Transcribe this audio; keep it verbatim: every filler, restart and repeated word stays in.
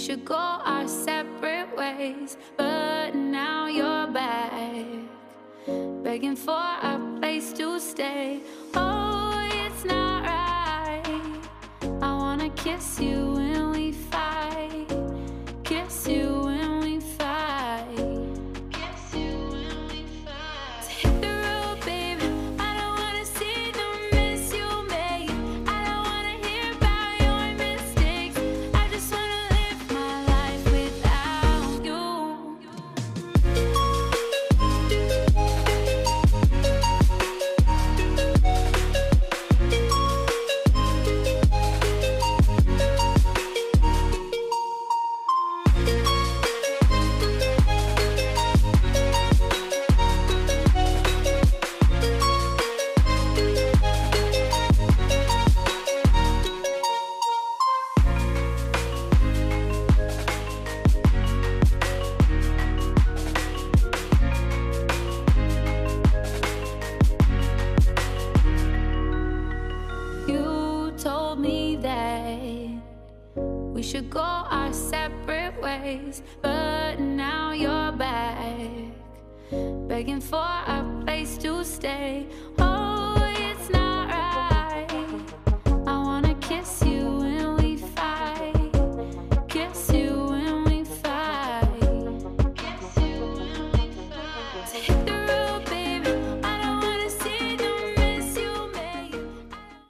should go our separate ways, but now you're back, begging for a place to stay. Oh, it's not right. I wanna kiss you when we fight, kiss you when we fight, kiss you when we fight. So hit the road, baby. I don't wanna see no miss you made. I don't wanna hear about your mistakes. I just wanna live my life without you. You told me that we should go our separate ways, but now you're back, begging for a place to stay. Oh, it's not right. I wanna kiss you when we fight, kiss you when we fight, kiss you when we fight. So hit the road.